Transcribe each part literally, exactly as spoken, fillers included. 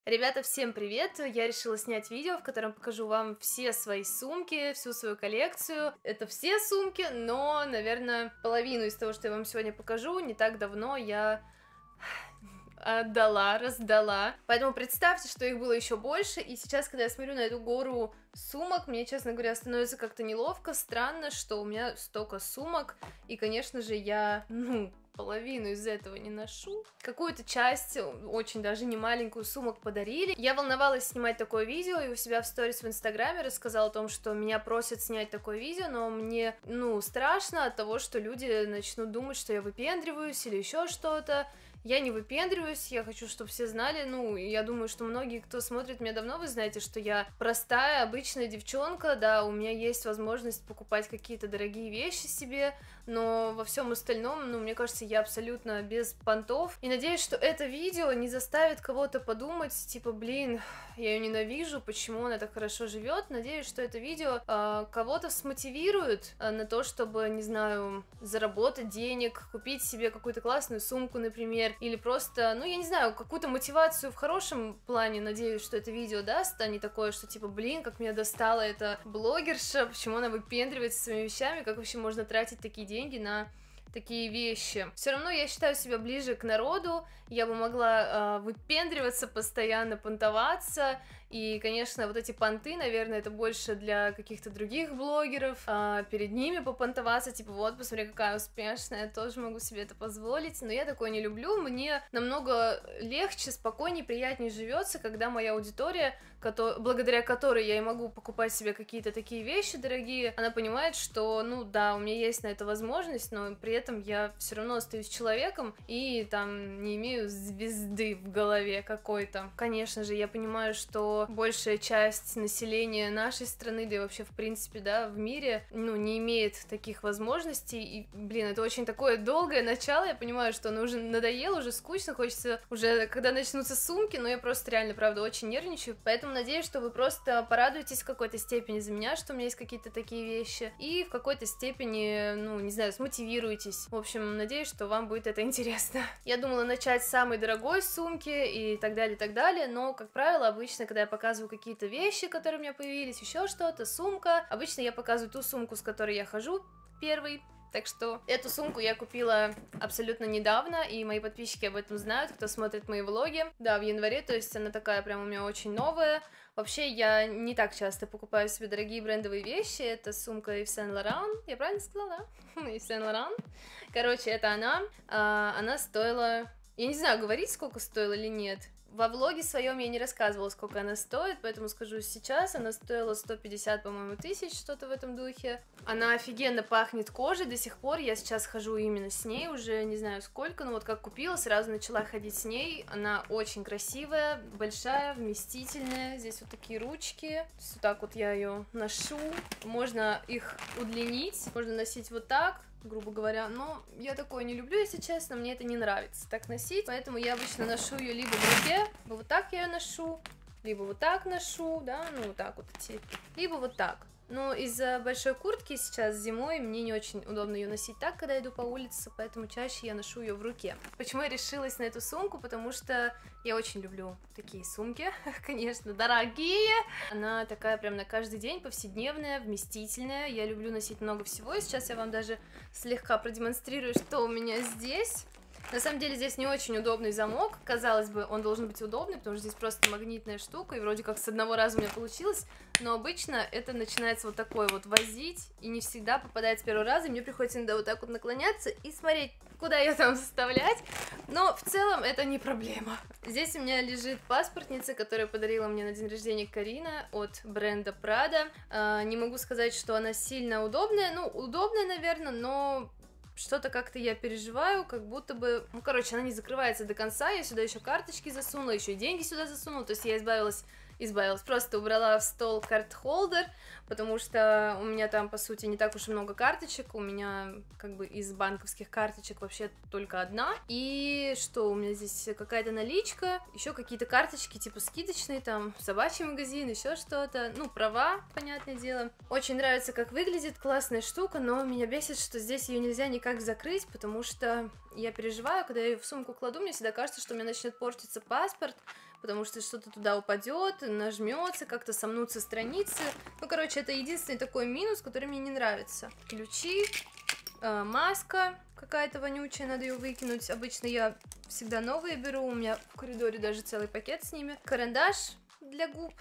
Ребята, всем привет! Я решила снять видео, в котором покажу вам все свои сумки, всю свою коллекцию. Это все сумки, но, наверное, половину из того, что я вам сегодня покажу, не так давно я отдала, раздала. Поэтому представьте, что их было еще больше, и сейчас, когда я смотрю на эту гору сумок, мне, честно говоря, становится как-то неловко, странно, что у меня столько сумок, и, конечно же, я, ну, половину из этого не ношу. Какую-то часть, очень даже не маленькую, сумок подарили. Я волновалась снимать такое видео, и у себя в сторис в Инстаграме рассказала о том, что меня просят снять такое видео, но мне, ну, страшно от того, что люди начнут думать, что я выпендриваюсь или еще что-то. Я не выпендриваюсь, я хочу, чтобы все знали, ну, я думаю, что многие, кто смотрит меня давно, вы знаете, что я простая, обычная девчонка, да, у меня есть возможность покупать какие-то дорогие вещи себе, но во всем остальном, ну, мне кажется, я абсолютно без понтов, и надеюсь, что это видео не заставит кого-то подумать, типа, блин, я ее ненавижу, почему она так хорошо живет. Надеюсь, что это видео э, кого-то смотивирует э, на то, чтобы, не знаю, заработать денег, купить себе какую-то классную сумку, например, или просто, ну, я не знаю, какую-то мотивацию в хорошем плане, надеюсь, что это видео даст, а не такое, что типа, блин, как меня достала эта блогерша, почему она выпендривается своими вещами, как вообще можно тратить такие деньги на такие вещи. Все равно я считаю себя ближе к народу, я бы могла э, выпендриваться постоянно, понтоваться, и, конечно, вот эти понты, наверное, это больше для каких-то других блогеров, э, перед ними попонтоваться, типа, вот, посмотри, какая успешная, я тоже могу себе это позволить, но я такое не люблю, мне намного легче, спокойнее, приятнее живется, когда моя аудитория, кото- благодаря которой я и могу покупать себе какие-то такие вещи дорогие, она понимает, что, ну, да, у меня есть на это возможность, но при этом этом я все равно остаюсь человеком и там не имею звезды в голове какой-то. Конечно же, я понимаю, что большая часть населения нашей страны, да и вообще в принципе, да, в мире, ну, не имеет таких возможностей, и, блин, это очень такое долгое начало, я понимаю, что оно уже надоело, уже скучно, хочется уже, когда начнутся сумки, но я просто реально, правда, очень нервничаю, поэтому надеюсь, что вы просто порадуетесь в какой-то степени за меня, что у меня есть какие-то такие вещи, и в какой-то степени, ну, не знаю, смотивируетесь. В общем, надеюсь, что вам будет это интересно. Я думала начать с самой дорогой сумки и так далее, и так далее, но, как правило, обычно, когда я показываю какие-то вещи, которые у меня появились, еще что-то, сумка, обычно я показываю ту сумку, с которой я хожу первый. Так что эту сумку я купила абсолютно недавно, и мои подписчики об этом знают, кто смотрит мои влоги. Да, в январе, то есть она такая прям у меня очень новая. Вообще, я не так часто покупаю себе дорогие брендовые вещи. Это сумка Yves Saint Laurent. Я правильно сказала, да? Yves Saint Laurent. Короче, это она. А, она стоила... Я не знаю, говорить, сколько стоила или нет. Во влоге своем я не рассказывала, сколько она стоит, поэтому скажу сейчас. Она стоила сто пятьдесят, по-моему, тысяч, что-то в этом духе. Она офигенно пахнет кожей до сих пор. Я сейчас хожу именно с ней, уже не знаю сколько, но вот как купила, сразу начала ходить с ней. Она очень красивая, большая, вместительная. Здесь вот такие ручки. Вот так вот я ее ношу. Можно их удлинить, можно носить вот так, грубо говоря, но я такое не люблю, если честно, мне это не нравится так носить, поэтому я обычно ношу ее либо в руке, вот так я ее ношу, либо вот так ношу, да, ну вот так вот идти, либо вот так. Но из-за большой куртки сейчас зимой мне не очень удобно ее носить так, когда иду по улице, поэтому чаще я ношу ее в руке. Почему я решилась на эту сумку? Потому что я очень люблю такие сумки, конечно, дорогие. Она такая прям на каждый день, повседневная, вместительная. Я люблю носить много всего, и сейчас я вам даже слегка продемонстрирую, что у меня здесь. На самом деле здесь не очень удобный замок, казалось бы, он должен быть удобный, потому что здесь просто магнитная штука, и вроде как с одного раза у меня получилось, но обычно это начинается вот такой вот возить, и не всегда попадает с первого раза, и мне приходится иногда вот так вот наклоняться и смотреть, куда ее там вставлять, но в целом это не проблема. Здесь у меня лежит паспортница, которую подарила мне на день рождения Карина от бренда Prada. А, не могу сказать, что она сильно удобная, ну, удобная, наверное, но... Что-то как-то я переживаю, как будто бы... Ну, короче, она не закрывается до конца, я сюда еще карточки засунула, еще и деньги сюда засунула, то есть я избавилась... Избавилась, просто убрала в стол карт-холдер, потому что у меня там, по сути, не так уж и много карточек, у меня, как бы, из банковских карточек вообще только одна, и что, у меня здесь какая-то наличка, еще какие-то карточки, типа, скидочные, там, собачий магазин, еще что-то, ну, права, понятное дело. Очень нравится, как выглядит, классная штука, но меня бесит, что здесь ее нельзя никак закрыть, потому что я переживаю, когда я ее в сумку кладу, мне всегда кажется, что у меня начнет портиться паспорт, потому что что-то туда упадет, нажмется, как-то сомнутся страницы. Ну, короче, это единственный такой минус, который мне не нравится. Ключи, э, маска какая-то вонючая, надо ее выкинуть. Обычно я всегда новые беру, у меня в коридоре даже целый пакет с ними. Карандаш для губ,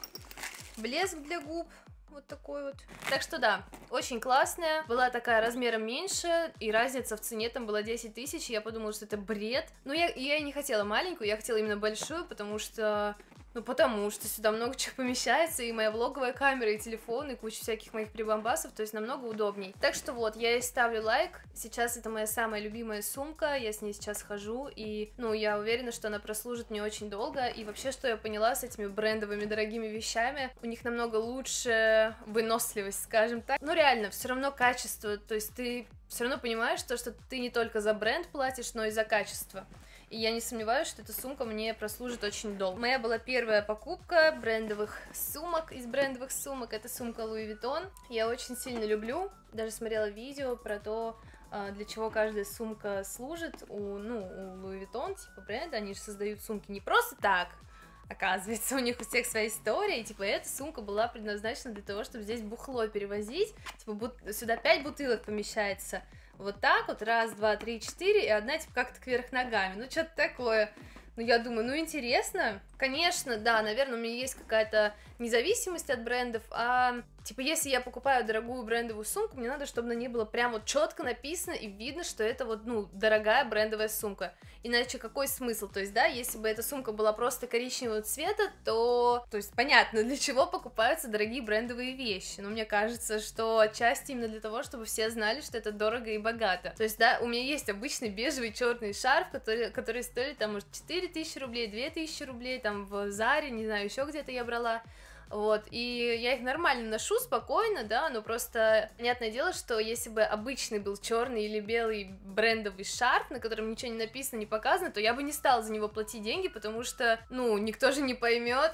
блеск для губ. Вот такой вот. Так что да, очень классная. Была такая размером меньше, и разница в цене там была десять тысяч. Я подумала, что это бред. Но я, я не хотела маленькую, я хотела именно большую, потому что... Ну, потому что сюда много чего помещается, и моя влоговая камера, и телефон, и куча всяких моих прибамбасов, то есть намного удобней. Так что вот, я ей ставлю лайк. Сейчас это моя самая любимая сумка, я с ней сейчас хожу, и, ну, я уверена, что она прослужит мне очень долго. И вообще, что я поняла с этими брендовыми дорогими вещами, у них намного лучше выносливость, скажем так. Ну, реально, все равно качество, то есть ты все равно понимаешь то, что ты не только за бренд платишь, но и за качество. И я не сомневаюсь, что эта сумка мне прослужит очень долго. Моя была первая покупка брендовых сумок, из брендовых сумок, это сумка Луи Виттон. Я очень сильно люблю, даже смотрела видео про то, для чего каждая сумка служит. У, ну, у Луи Виттон, типа бренда, они же создают сумки не просто так, оказывается, у них у всех своя история, и, типа, эта сумка была предназначена для того, чтобы здесь бухло перевозить, типа, бут... сюда пять бутылок помещается. Вот так вот, раз, два, три, четыре, и одна, типа, как-то кверх ногами. Ну, что-то такое. Ну, я думаю, ну, интересно. Конечно, да, наверное, у меня есть какая-то независимость от брендов, а, типа, если я покупаю дорогую брендовую сумку, мне надо, чтобы на ней было прям вот четко написано и видно, что это вот, ну, дорогая брендовая сумка. Иначе какой смысл? То есть, да, если бы эта сумка была просто коричневого цвета, то, то есть, понятно, для чего покупаются дорогие брендовые вещи. Но мне кажется, что отчасти именно для того, чтобы все знали, что это дорого и богато. То есть, да, у меня есть обычный бежевый черный шарф, который, который стоит, там, может, четыре тысячи рублей, две тысячи рублей, там, в Заре, не знаю, еще где-то я брала. Вот, и я их нормально ношу, спокойно, да, но просто понятное дело, что если бы обычный был черный или белый брендовый шарф, на котором ничего не написано, не показано, то я бы не стала за него платить деньги, потому что, ну, никто же не поймет,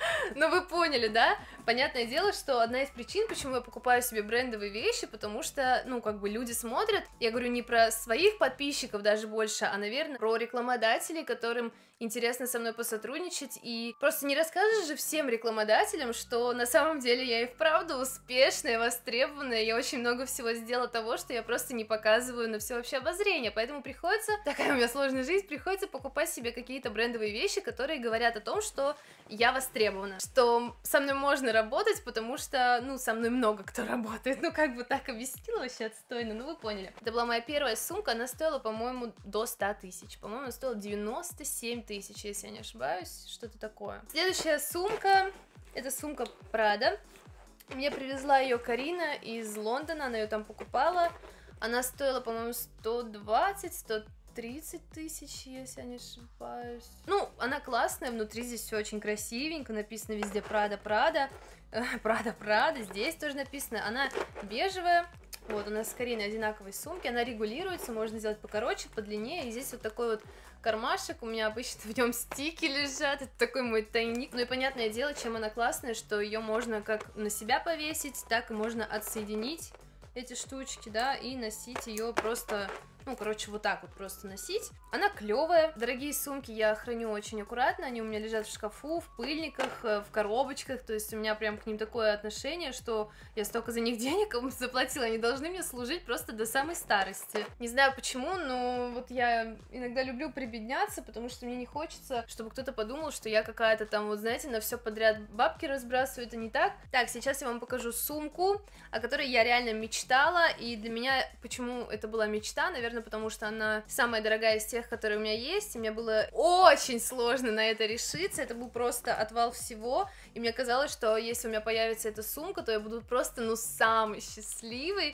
но вы поняли, да? Понятное дело, что одна из причин, почему я покупаю себе брендовые вещи, потому что, ну, как бы люди смотрят, я говорю не про своих подписчиков даже больше, а, наверное, про рекламодателей, которым интересно со мной посотрудничать, и просто не расскажешь же всем рекламодателям, что на самом деле я и вправду успешная, востребованная, я очень много всего сделала того, что я просто не показываю на всеобщее обозрение, поэтому приходится, такая у меня сложная жизнь, приходится покупать себе какие-то брендовые вещи, которые говорят о том, что я востребована, что со мной можно работать, потому что, ну, со мной много кто работает, ну, как бы так объяснила вообще отстойно, ну, вы поняли. Это была моя первая сумка, она стоила, по-моему, до ста тысяч, по-моему, она стоила девяносто семь тысяч, если я не ошибаюсь, что-то такое. Следующая сумка, это сумка Prada, мне привезла ее Карина из Лондона, она ее там покупала, она стоила, по-моему, сто двадцать - сто тридцать тысяч, если я не ошибаюсь. Ну, она классная, внутри здесь все очень красивенько, написано везде Prada, Prada, Prada, Prada, здесь тоже написано, она бежевая. Вот, у нас с Кариной одинаковые сумки, она регулируется, можно сделать покороче, подлиннее, и здесь вот такой вот кармашек, у меня обычно в нем стики лежат, это такой мой тайник. Ну и понятное дело, чем она классная, что ее можно как на себя повесить, так и можно отсоединить эти штучки, да, и носить ее просто, ну, короче, вот так вот просто носить. Она клевая. Дорогие сумки я храню очень аккуратно, они у меня лежат в шкафу, в пыльниках, в коробочках, то есть у меня прям к ним такое отношение, что я столько за них денег заплатила, они должны мне служить просто до самой старости. Не знаю почему, но вот я иногда люблю прибедняться, потому что мне не хочется, чтобы кто-то подумал, что я какая-то там, вот знаете, на все подряд бабки разбрасываю, это не так. Так, сейчас я вам покажу сумку, о которой я реально мечтала, и для меня, почему это была мечта, наверное, потому что она самая дорогая из тех, которые у меня есть, и мне было очень сложно на это решиться, это был просто отвал всего, и мне казалось, что если у меня появится эта сумка, то я буду просто, ну, самый счастливый.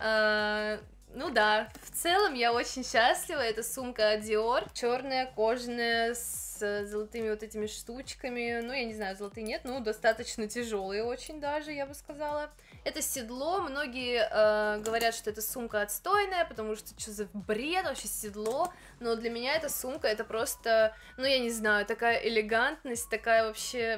А, ну да, в целом я очень счастлива, это сумка Dior, черная, кожаная, с золотыми вот этими штучками, ну, я не знаю, золотые нет, ну, достаточно тяжелые очень даже, я бы сказала. Это седло, многие э, говорят, что эта сумка отстойная, потому что что за бред вообще седло, но для меня эта сумка, это просто, ну, я не знаю, такая элегантность, такая вообще,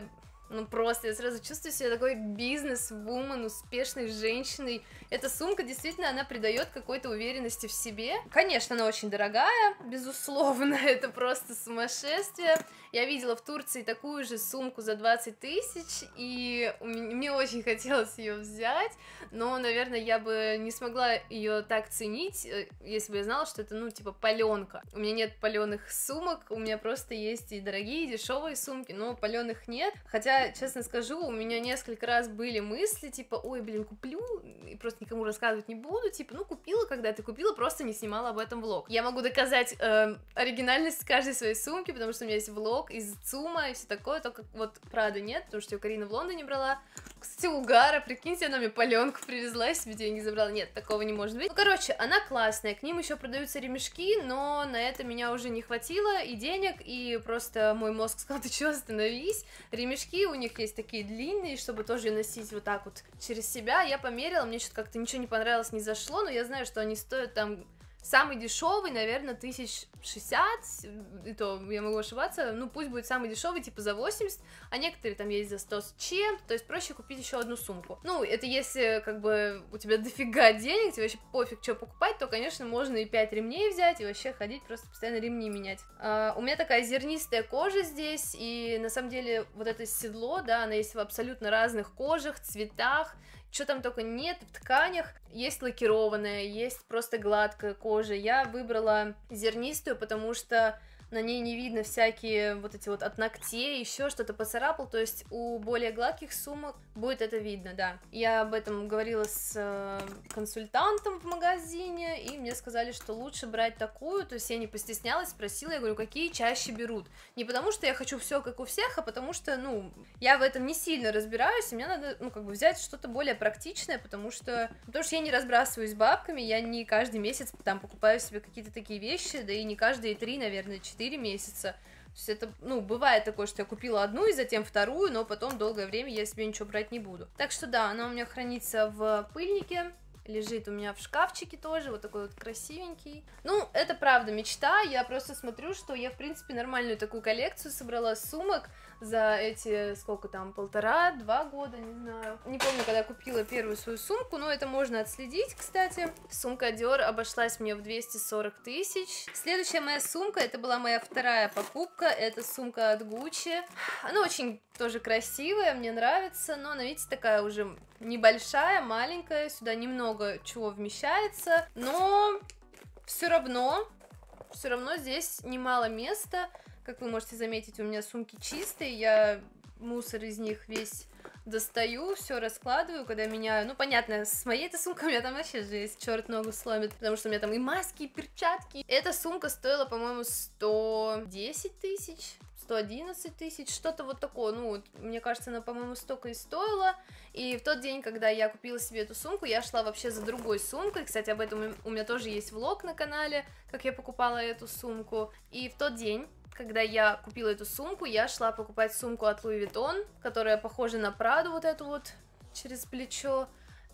Ну просто я сразу чувствую себя такой бизнес-вумен, успешной женщиной. Эта сумка действительно, она придает какой-то уверенности в себе. Конечно, она очень дорогая, безусловно, это просто сумасшествие. Я видела в Турции такую же сумку за двадцать тысяч, и мне очень хотелось ее взять, но, наверное, я бы не смогла ее так ценить, если бы я знала, что это, ну, типа, паленка. У меня нет паленых сумок, у меня просто есть и дорогие, и дешевые сумки, но паленых нет. Хотя, честно скажу, у меня несколько раз были мысли, типа, ой, блин, куплю, и просто никому рассказывать не буду, типа, ну, купила, когда ты купила, просто не снимала об этом влог. Я могу доказать э, оригинальность каждой своей сумки, потому что у меня есть влог из ЦУМа и все такое, только вот Прада нет, потому что ее Карина в Лондоне брала. Кстати, угара, прикиньте, она мне паленку привезла, и себе деньги забрала. Нет, такого не может быть. Ну, короче, она классная, к ним еще продаются ремешки, но на это меня уже не хватило и денег, и просто мой мозг сказал, ты что, остановись. Ремешки у них есть такие длинные, чтобы тоже носить вот так вот через себя. Я померила, мне что-то как-то ничего не понравилось, не зашло, но я знаю, что они стоят там... Самый дешевый, наверное, тысяч шестьдесят, и то я могу ошибаться, ну пусть будет самый дешевый, типа за восемьдесят, а некоторые там есть за сто с чем-то, то есть проще купить еще одну сумку. Ну, это если, как бы, у тебя дофига денег, тебе вообще пофиг, что покупать, то, конечно, можно и пять ремней взять, и вообще ходить, просто постоянно ремни менять. А, у меня такая зернистая кожа здесь, и на самом деле вот это седло, да, она есть в абсолютно разных кожах, цветах, что там только нет, в тканях. Есть лакированная, есть просто гладкая кожа. Я выбрала зернистую, потому что на ней не видно всякие вот эти вот от ногтей, еще что-то поцарапал, то есть у более гладких сумок будет это видно, да. Я об этом говорила с э, консультантом в магазине, и мне сказали, что лучше брать такую, то есть я не постеснялась, спросила, я говорю, какие чаще берут. Не потому что я хочу все как у всех, а потому что, ну, я в этом не сильно разбираюсь, и мне надо, ну, как бы взять что-то более практичное, потому что, потому что я не разбрасываюсь бабками, я не каждый месяц там покупаю себе какие-то такие вещи, да и не каждые три, наверное, четыре месяца. То есть это, ну, бывает такое, что я купила одну и затем вторую, но потом долгое время я себе ничего брать не буду. Так что да, она у меня хранится в пыльнике, лежит у меня в шкафчике тоже, вот такой вот красивенький. Ну, это правда мечта, я просто смотрю, что я, в принципе, нормальную такую коллекцию собрала сумок за эти, сколько там, полтора-два года, не знаю. Не помню, когда купила первую свою сумку, но это можно отследить, кстати. Сумка Dior обошлась мне в двести сорок тысяч. Следующая моя сумка, это была моя вторая покупка, это сумка от Gucci. Она очень тоже красивая, мне нравится, но она, видите, такая уже небольшая, маленькая, сюда немного чего вмещается, но все равно, все равно здесь немало места. Как вы можете заметить, у меня сумки чистые, я мусор из них весь достаю, все раскладываю, когда меняю. Ну, понятно, с моей-то сумкой у меня там вообще жесть, черт ногу сломит, потому что у меня там и маски, и перчатки. Эта сумка стоила, по-моему, сто десять тысяч, сто одиннадцать тысяч, что-то вот такое. Ну, вот, мне кажется, она, по-моему, столько и стоила. И в тот день, когда я купила себе эту сумку, я шла вообще за другой сумкой. Кстати, об этом у меня тоже есть влог на канале, как я покупала эту сумку. И в тот день, когда я купила эту сумку, я шла покупать сумку от Louis Vuitton, которая похожа на Праду, вот эту вот, через плечо.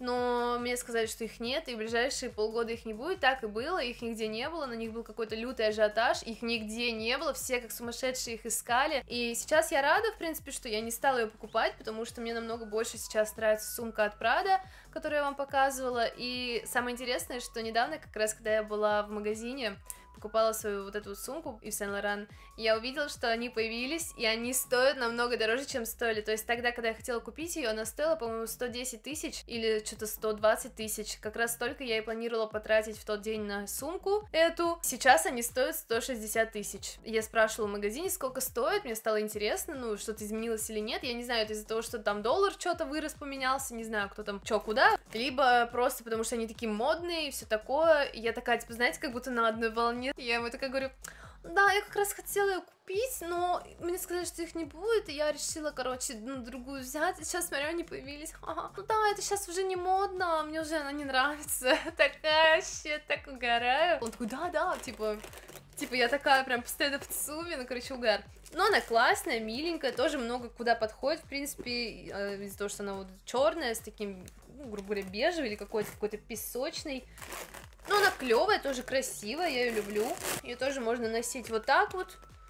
Но мне сказали, что их нет, и в ближайшие полгода их не будет. Так и было, их нигде не было, на них был какой-то лютый ажиотаж, их нигде не было, все как сумасшедшие их искали. И сейчас я рада, в принципе, что я не стала ее покупать, потому что мне намного больше сейчас нравится сумка от Prada, которую я вам показывала. И самое интересное, что недавно, как раз когда я была в магазине, покупала свою вот эту сумку Yves Saint Laurent, я увидела, что они появились, и они стоят намного дороже, чем стоили. То есть тогда, когда я хотела купить ее, она стоила, по-моему, сто десять тысяч или что-то сто двадцать тысяч. Как раз столько я и планировала потратить в тот день на сумку эту. Сейчас они стоят сто шестьдесят тысяч. Я спрашивала в магазине, сколько стоит, мне стало интересно, ну, что-то изменилось или нет. Я не знаю, это из-за того, что там доллар что-то вырос, поменялся, не знаю, кто там, чё, куда. Либо просто потому, что они такие модные и все такое. И я такая, типа, знаете, как будто на одной волне. Я ему такая говорю, да, я как раз хотела ее купить, но мне сказали, что их не будет, и я решила, короче, ну, другую взять, и сейчас, смотрю, они появились, ага. Ну да, это сейчас уже не модно, мне уже она не нравится, такая вообще, так угораю. Он такой, да-да, типа, типа, я такая прям постоянно в ЦУМе, ну, короче, угар. Но она классная, миленькая, тоже много куда подходит, в принципе, из-за того, что она вот черная, с таким, ну, грубо говоря, бежевый или какой-то какой-то песочный. Ну, она клевая, тоже красивая, я ее люблю. Ее тоже можно носить вот так вот.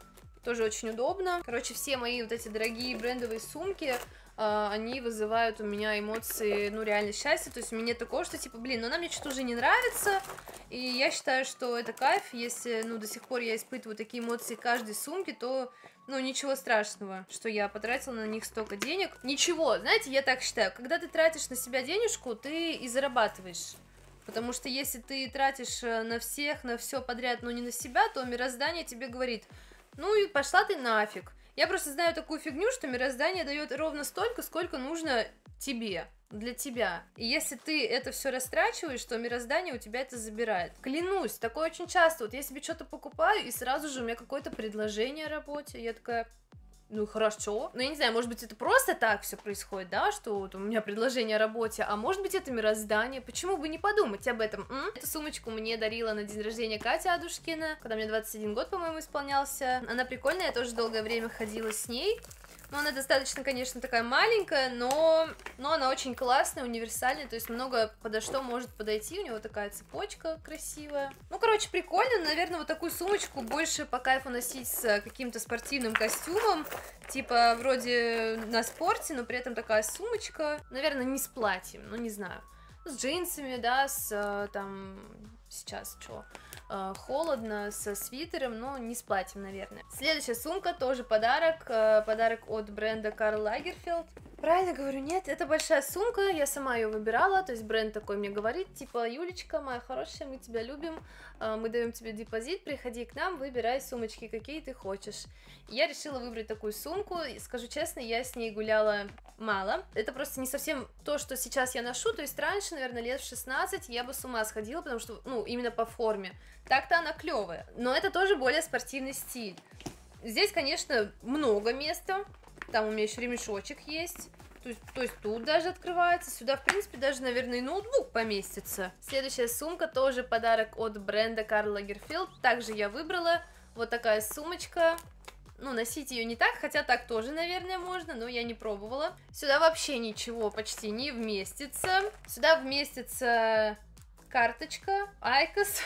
тоже очень удобно. Короче, все мои вот эти дорогие брендовые сумки, Uh, они вызывают у меня эмоции, ну, реально счастья, то есть у меня нет такого, что, типа, блин, ну, она мне что-то уже не нравится, и я считаю, что это кайф, если, ну, до сих пор я испытываю такие эмоции каждой сумки, то, ну, ничего страшного, что я потратила на них столько денег, ничего, знаете, я так считаю, когда ты тратишь на себя денежку, ты и зарабатываешь. Потому что если ты тратишь на всех, на все подряд, но не на себя, то мироздание тебе говорит, ну и пошла ты нафиг. Я просто знаю такую фигню, что мироздание дает ровно столько, сколько нужно тебе, для тебя. И если ты это все растрачиваешь, то мироздание у тебя это забирает. Клянусь, такое очень часто. Вот я себе что-то покупаю, и сразу же у меня какое-то предложение о работе. Я такая... Ну, хорошо. Ну, я не знаю, может быть, это просто так все происходит, да, что вот у меня предложение о работе, а может быть, это мироздание. Почему бы не подумать об этом? М? Эту сумочку мне дарила на день рождения Катя Адушкина, когда мне двадцать один год, по-моему, исполнялся. Она прикольная, я тоже долгое время ходила с ней. Ну, она достаточно, конечно, такая маленькая, но, но она очень классная, универсальная, то есть много подо что может подойти, у него такая цепочка красивая. Ну, короче, прикольно, наверное, вот такую сумочку больше по кайфу носить с каким-то спортивным костюмом, типа вроде на спорте, но при этом такая сумочка, наверное, не с платьем, ну, не знаю, с джинсами, да, с там... Сейчас что? Э, холодно, со свитером, но не с платьем, наверное. Следующая сумка, тоже подарок. Э, подарок от бренда Карл Лагерфельд. Правильно говорю, нет, это большая сумка, я сама ее выбирала, то есть бренд такой мне говорит, типа, Юлечка, моя хорошая, мы тебя любим, э, мы даем тебе депозит, приходи к нам, выбирай сумочки, какие ты хочешь. Я решила выбрать такую сумку, и, скажу честно, я с ней гуляла мало, это просто не совсем то, что сейчас я ношу, то есть раньше, наверное, лет в шестнадцать я бы с ума сходила, потому что, ну, именно по форме, так-то она клевая, но это тоже более спортивный стиль. Здесь, конечно, много места, там у меня еще ремешочек есть. То есть, то есть тут даже открывается. Сюда, в принципе, даже, наверное, и ноутбук поместится. Следующая сумка тоже подарок от бренда Карл Лагерфельд. Также я выбрала вот такая сумочка. Ну, носить ее не так, хотя так тоже, наверное, можно, но я не пробовала. Сюда вообще ничего почти не вместится. Сюда вместится карточка, айкос,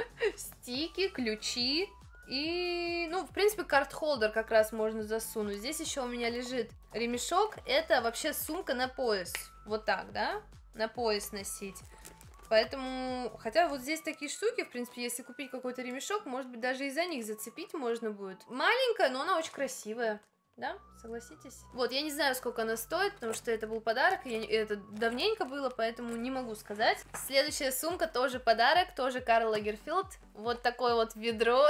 стики, ключи. И, ну, в принципе, карт-холдер как раз можно засунуть. Здесь еще у меня лежит ремешок. Это вообще сумка на пояс. Вот так, да? На пояс носить. Поэтому, хотя вот здесь такие штуки, в принципе, если купить какой-то ремешок, может быть, даже и за них зацепить можно будет. Маленькая, но она очень красивая. Да, согласитесь? Вот, я не знаю, сколько она стоит, потому что это был подарок, и я, это давненько было, поэтому не могу сказать. Следующая сумка тоже подарок, тоже Карл Лагерфельд. Вот такое вот ведро.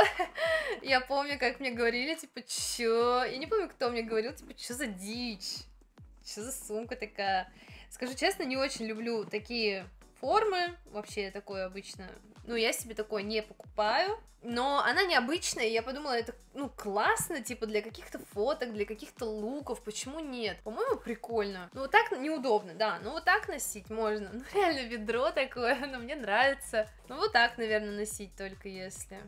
Я помню, как мне говорили, типа, чё? Я не помню, кто мне говорил, типа, чё за дичь? Чё за сумка такая? Скажу честно, не очень люблю такие формы, вообще такое обычно, ну, я себе такое не покупаю, но она необычная, и я подумала, это, ну, классно, типа, для каких-то фоток, для каких-то луков, почему нет? По-моему, прикольно. Ну, вот так неудобно, да, ну, вот так носить можно, ну, реально ведро такое, но мне нравится, ну, вот так, наверное, носить только если...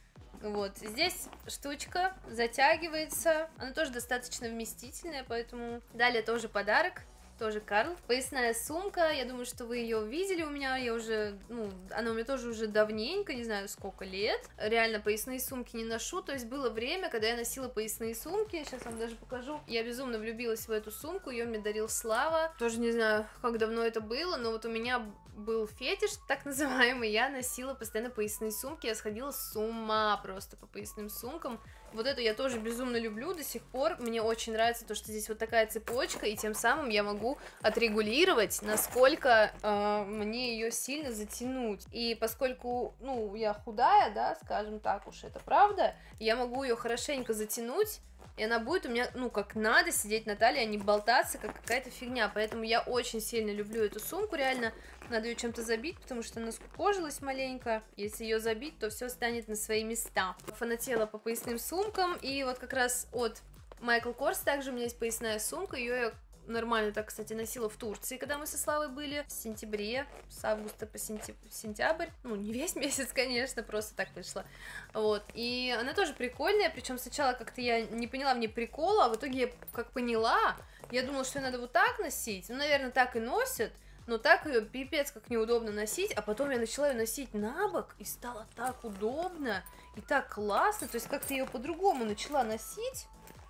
Вот, здесь штучка затягивается, она тоже достаточно вместительная, поэтому... Далее тоже подарок. Тоже Карл. Поясная сумка, я думаю, что вы ее видели у меня, я уже, ну, она у меня тоже уже давненько, не знаю сколько лет. Реально поясные сумки не ношу, то есть было время, когда я носила поясные сумки, сейчас вам даже покажу. Я безумно влюбилась в эту сумку, ее мне дарил Слава. Тоже не знаю, как давно это было, но вот у меня был фетиш, так называемый, я носила постоянно поясные сумки, я сходила с ума просто по поясным сумкам. Вот эту я тоже безумно люблю до сих пор. Мне очень нравится то, что здесь вот такая цепочка, и тем самым я могу отрегулировать, насколько э, мне ее сильно затянуть. И поскольку, ну, я худая, да, скажем так уж, это правда, я могу ее хорошенько затянуть, и она будет у меня, ну, как надо сидеть на талии, а не болтаться, как какая-то фигня. Поэтому я очень сильно люблю эту сумку, реально. Надо ее чем-то забить, потому что она скукожилась маленько. Если ее забить, то все станет на свои места. Фанатела по поясным сумкам. И вот как раз от Michael Kors также у меня есть поясная сумка. Ее я нормально так, кстати, носила в Турции, когда мы со Славой были. В сентябре, с августа по сентябрь. Ну, не весь месяц, конечно, просто так вышло. Вот. И она тоже прикольная. Причем сначала как-то я не поняла в ней прикола, а в итоге я как поняла, я думала, что ее надо вот так носить. Ну, наверное, так и носят. но так ее пипец как неудобно носить, а потом я начала ее носить на бок, и стало так удобно, и так классно, то есть как-то ее по-другому начала носить,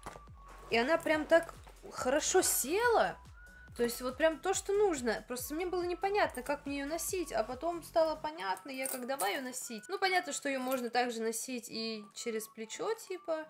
и она прям так хорошо села, то есть вот прям то, что нужно, просто мне было непонятно, как мне ее носить, а потом стало понятно, я как давай ее носить, ну понятно, что ее можно также носить и через плечо, типа...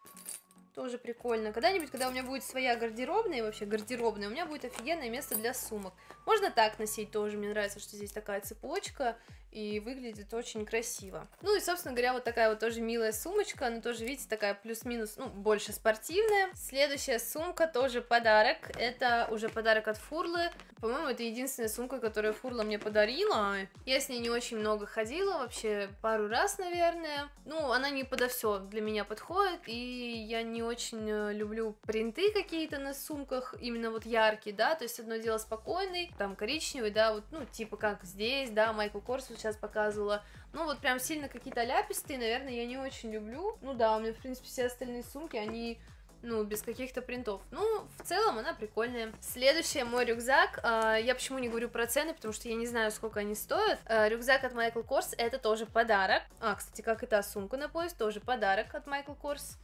Тоже прикольно. Когда-нибудь, когда у меня будет своя гардеробная, и вообще гардеробная, у меня будет офигенное место для сумок. Можно так носить тоже, мне нравится, что здесь такая цепочка, и выглядит очень красиво. Ну и, собственно говоря, вот такая вот тоже милая сумочка, она тоже, видите, такая плюс-минус, ну, больше спортивная. Следующая сумка тоже подарок, это уже подарок от Фурлы. По-моему, это единственная сумка, которую Фурла мне подарила. Я с ней не очень много ходила, вообще пару раз, наверное. Ну, она не подо все для меня подходит, и я не очень люблю принты какие-то на сумках, именно вот яркие, да, то есть одно дело спокойный, там коричневый, да, вот, ну, типа как здесь, да, Майкл Корс сейчас показывала. Ну, вот прям сильно какие-то ляпистые, наверное, я не очень люблю. Ну да, у меня, в принципе, все остальные сумки, они... ну, без каких-то принтов. Ну, в целом она прикольная. Следующий мой рюкзак. Э, я почему не говорю про цены, потому что я не знаю, сколько они стоят. Э, рюкзак от Michael Kors, это тоже подарок. А, кстати, как и та сумка на пояс, тоже подарок от Michael Kors.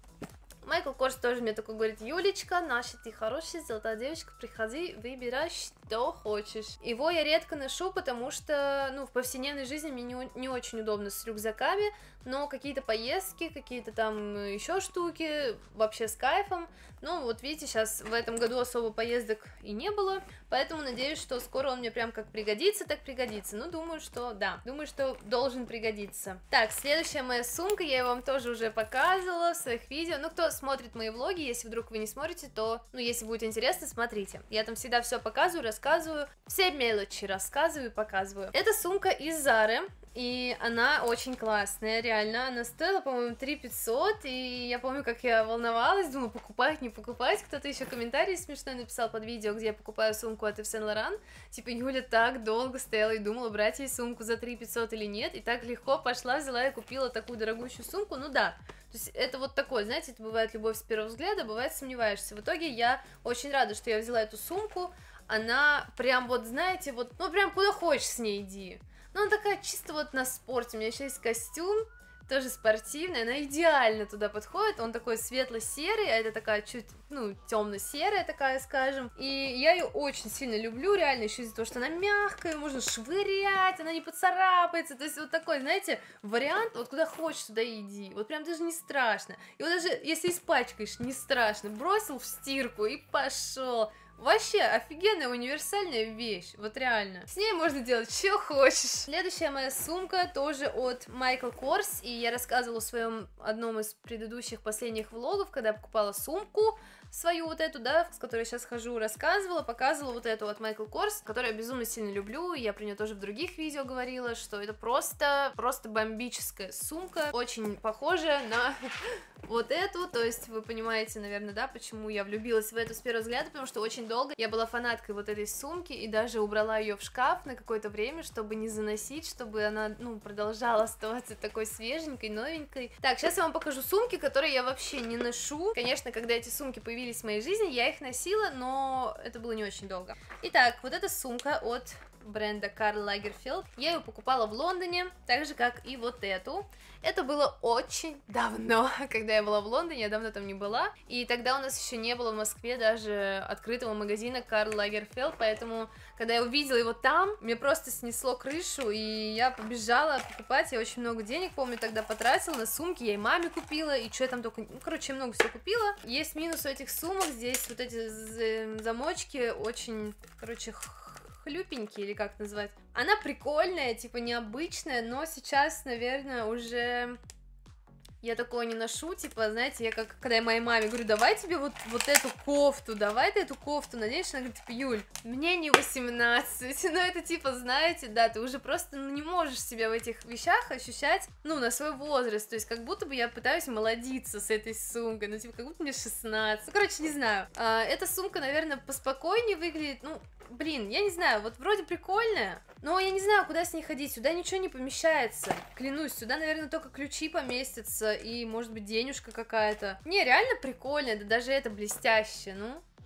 Майкл Корс тоже мне такой говорит: Юлечка, наша ты хорошая, золотая девочка, приходи, выбирай, что хочешь. Его я редко ношу, потому что, ну, в повседневной жизни мне не, не очень удобно с рюкзаками, но какие-то поездки, какие-то там еще штуки, вообще с кайфом. Ну, вот видите, сейчас в этом году особо поездок и не было, поэтому надеюсь, что скоро он мне прям как пригодится, так пригодится. Ну, думаю, что да, думаю, что должен пригодиться. Так, следующая моя сумка, я ее вам тоже уже показывала в своих видео. Ну, кто смотрит мои влоги, если вдруг вы не смотрите, то, ну, если будет интересно, смотрите. Я там всегда все показываю, рассказываю, все мелочи рассказываю и показываю. Это сумка из Зары. И она очень классная, реально, она стоила, по-моему, три пятьсот, и я помню, как я волновалась, думала, покупать, не покупать, кто-то еще комментарий смешной написал под видео, где я покупаю сумку от Ив Сен Лоран, типа, Юля так долго стояла и думала, брать ей сумку за три пятьсот или нет, и так легко пошла, взяла и купила такую дорогущую сумку, ну да, то есть это вот такое, знаете, это бывает любовь с первого взгляда, бывает сомневаешься, в итоге я очень рада, что я взяла эту сумку, она прям вот, знаете, вот, ну прям куда хочешь с ней иди. Ну, она такая чисто вот на спорте, у меня еще есть костюм, тоже спортивный, она идеально туда подходит, он такой светло-серый, а это такая чуть, ну, темно-серая такая, скажем, и я ее очень сильно люблю, реально, еще из-за того, что она мягкая, можно швырять, она не поцарапается, то есть вот такой, знаете, вариант, вот куда хочешь, туда и иди, вот прям даже не страшно, и вот даже если испачкаешь, не страшно, бросил в стирку и пошел. Вообще офигенная универсальная вещь, вот реально. С ней можно делать что хочешь. Следующая моя сумка тоже от Michael Kors, и я рассказывала в своем одном из предыдущих последних влогов, когда я покупала сумку свою вот эту, да, с которой я сейчас хожу, рассказывала, показывала вот эту от Michael Kors, которую я безумно сильно люблю, и я про нее тоже в других видео говорила, что это просто, просто бомбическая сумка, очень похожая на вот эту, то есть вы понимаете, наверное, да, почему я влюбилась в эту с первого взгляда, потому что очень долго я была фанаткой вот этой сумки, и даже убрала ее в шкаф на какое-то время, чтобы не заносить, чтобы она, ну, продолжала оставаться такой свеженькой, новенькой. Так, сейчас я вам покажу сумки, которые я вообще не ношу. Конечно, когда эти сумки появились в моей жизни, я их носила, но это было не очень долго. Итак, вот эта сумка от бренда Карл Лагерфельд. Я ее покупала в Лондоне, так же, как и вот эту. Это было очень давно, когда я была в Лондоне, я давно там не была, и тогда у нас еще не было в Москве даже открытого магазина Карл Лагерфельд, поэтому, когда я увидела его там, мне просто снесло крышу, и я побежала покупать, я очень много денег, помню, тогда потратила на сумки, я и маме купила, и что я там только, ну, короче, я много всего купила. Есть минус у этих сумок, здесь вот эти замочки очень, короче, хлюпенький, или как назвать. Она прикольная, типа необычная, но сейчас, наверное, уже я такое не ношу, типа, знаете, я как, когда я моей маме говорю, давай тебе вот, вот эту кофту, давай ты эту кофту наденешь, она говорит, типа, Юль, мне не восемнадцать, ну это типа, знаете, да, ты уже просто ну, не можешь себя в этих вещах ощущать, ну, на свой возраст, то есть как будто бы я пытаюсь молодиться с этой сумкой, ну, типа, как будто мне шестнадцать, ну, короче, не знаю, а, эта сумка, наверное, поспокойнее выглядит, ну, блин, я не знаю, вот вроде прикольная, но я не знаю, куда с ней ходить, сюда ничего не помещается, клянусь, сюда, наверное, только ключи поместятся и, может быть, денежка какая-то. Не, реально прикольная, да даже это блестяще, ну,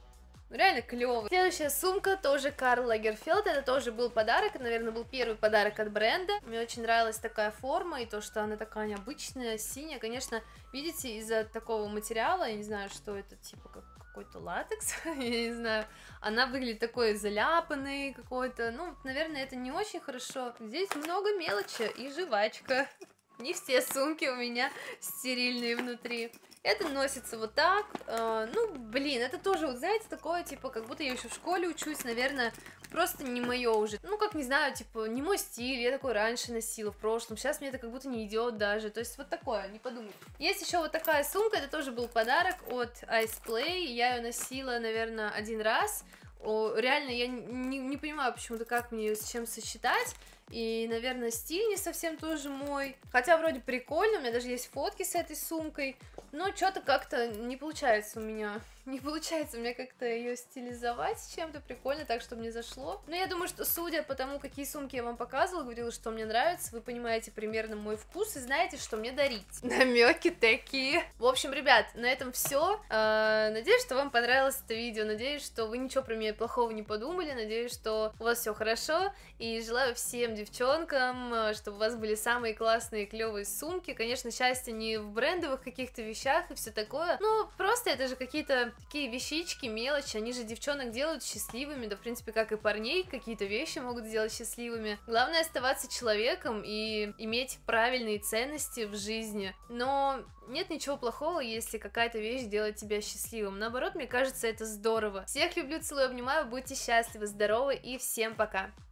Ну, реально клевый. Следующая сумка тоже Карл Лагерфельд. Это тоже был подарок. Это, наверное, был первый подарок от бренда. Мне очень нравилась такая форма и то, что она такая необычная, синяя. Конечно, видите, из-за такого материала, я не знаю, что это, типа как какой-то латекс, я не знаю, она выглядит такой заляпанной какой-то, ну, наверное, это не очень хорошо. Здесь много мелочи и жвачка. Не все сумки у меня стерильные внутри. Это носится вот так, э, ну, блин, это тоже, вот, знаете, такое, типа, как будто я еще в школе учусь, наверное, просто не мое уже, ну, как, не знаю, типа, не мой стиль, я такой раньше носила в прошлом, сейчас мне это как будто не идет даже, то есть вот такое, не подумай. Есть еще вот такая сумка, это тоже был подарок от Ice Play, я ее носила, наверное, один раз, О, реально, я не, не понимаю почему-то, как мне ее с чем сочетать. И, наверное, стиль не совсем тоже мой. Хотя вроде прикольно, у меня даже есть фотки с этой сумкой. Но что-то как-то не получается у меня. Не получается у меня как-то ее стилизовать чем-то прикольно, так, чтобы мне зашло. Но я думаю, что судя по тому, какие сумки я вам показывала, говорила, что мне нравится, вы понимаете примерно мой вкус и знаете, что мне дарить. Намеки такие. В общем, ребят, на этом все. Надеюсь, что вам понравилось это видео. Надеюсь, что вы ничего про меня плохого не подумали. Надеюсь, что у вас все хорошо. И желаю всем девчонкам, чтобы у вас были самые классные, клевые сумки. Конечно, счастье не в брендовых каких-то вещах и все такое. Ну, просто это же какие-то такие вещички, мелочи, они же девчонок делают счастливыми, да, в принципе, как и парней, какие-то вещи могут сделать счастливыми. Главное оставаться человеком и иметь правильные ценности в жизни, но нет ничего плохого, если какая-то вещь делает тебя счастливым. Наоборот, мне кажется, это здорово. Всех люблю, целую, обнимаю, будьте счастливы, здоровы и всем пока!